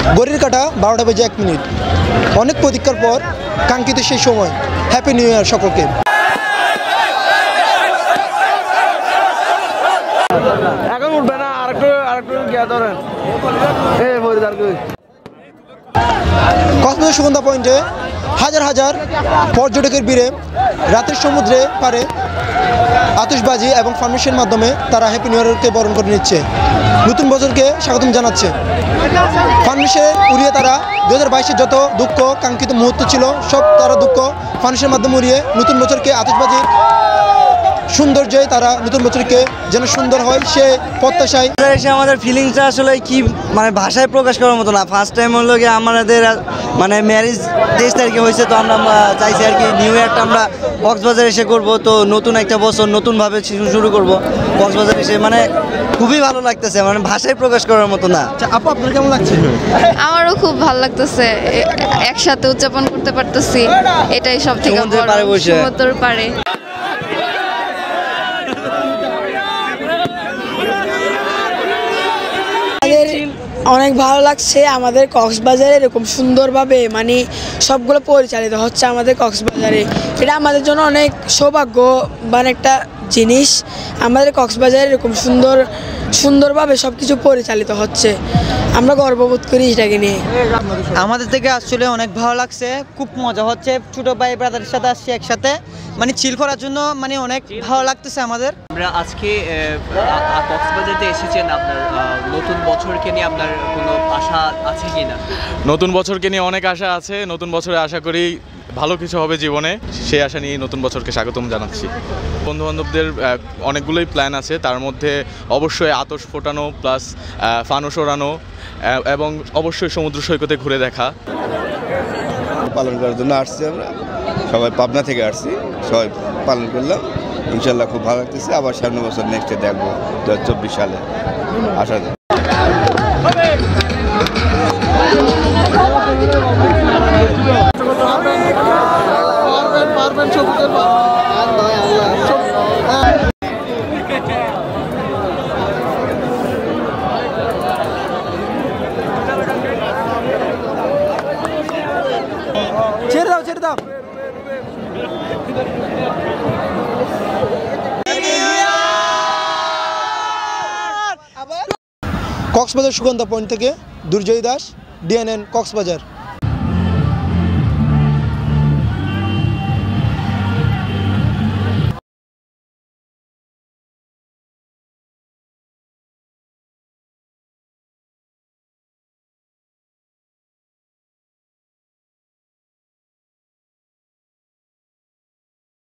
ঘড়ির কাঁটা 12টা বেজে 1 মিনিট। অনেক প্রতীক্ষার পর কাঙ্ক্ষিত সেই সময়। হ্যাপি নিউ ইয়ার সকলকে। এখন উঠবে না, আরেকটু গিয়া ধরেন। কক্সবাজার সুগন্ধা পয়েন্টে হাজার হাজার পর্যটকের ভিড়ে রাতের সমুদ্রে পারে আতশবাজি এবং ফার্মেসির মাধ্যমে তারা হ্যাপি নিউ ইয়ারকে বরণ করে নিচ্ছে, নতুন বছরকে স্বাগতম জানাচ্ছে। ফার্মেসে উড়িয়ে তারা 2022-এর যত দুঃখ কাঙ্ক্ষিত মুহূর্ত ছিল সব তারা দুঃখ ফার্মেসির মাধ্যমে উড়িয়ে নতুন বছরকে আতশবাজির সৌন্দর্যে তারা নতুন বছরকে যেন সুন্দর হয় সে প্রত্যাশায় এসে আমাদের ফিলিংসটা আসলে কি মানে ভাষায় প্রকাশ করার মতো না। ফার্স্ট টাইম হলো গিয়ে আমাদের মানে ম্যারেজ 23 তারিখে হয়েছে, তো আমরা চাইছি আর কি নিউ ইয়ারটা আমরা কক্সবাজার এসে করব, তো নতুন একটা বছর নতুনভাবে শুরু করব কক্সবাজার এসে, মানে খুবই ভালো লাগতেছে, মানে ভাষায় প্রকাশ করার মতো না। আপু আপনার কেমন লাগছে? আমারও খুব ভালো লাগতেছে, একসাথে উদযাপন করতে পারতেছি, এটাই সব থেকে বড়। সমুদ্রের পাড়ে অনেক ভালো লাগছে। আমাদের কক্সবাজারে এরকম সুন্দরভাবে মানে সবগুলো পরিচালিত হচ্ছে আমাদের কক্সবাজারে, এটা আমাদের জন্য অনেক সৌভাগ্যবান একটা জিনিস। আমাদের কক্সবাজারে এরকম সুন্দরভাবে সব কিছু পরিচালিত হচ্ছে, আমরা গর্ববোধ করি এটাকে নিয়ে। আমাদের থেকে আসলে অনেক ভালো লাগছে, খুব মজা হচ্ছে, ছোটো ভাই ব্রাদারের সাথে আসছি একসাথে, মানে চিল করার জন্য মানে অনেক ভালো লাগতেছে আমাদের। আমরা আজকে কক্সবাজারে এসেছেন, আপনার নতুন বছরকে নিয়ে আপনার কোনো আশা আছে কি না? নতুন বছরকে নিয়ে অনেক আশা আছে, নতুন বছরে আশা করি ভালো কিছু হবে জীবনে, সেই আশা নিয়ে নতুন বছরকে স্বাগতম জানাচ্ছি। বন্ধুবান্ধবদের অনেকগুলোই প্ল্যান আছে, তার মধ্যে অবশ্যই আতশ ফোটানো প্লাস ফানুস ওড়ানো এবং অবশ্যই সমুদ্র সৈকতে ঘুরে দেখা। পালন করার জন্য আসছি, আমরা সবাই পাবনা থেকে আসছি, সবাই পালন করলাম, ইনশাল্লাহ খুব ভালো লাগতেছে। আবার সামনে বছর নেক্সটে দেখবো 2024 সালে আসা যায়। ছেড়ে দাও। কক্সবাজার সুগন্ধা পয়েন্ট থেকে দুর্জয় দাস, ডিএনএন কক্সবাজার।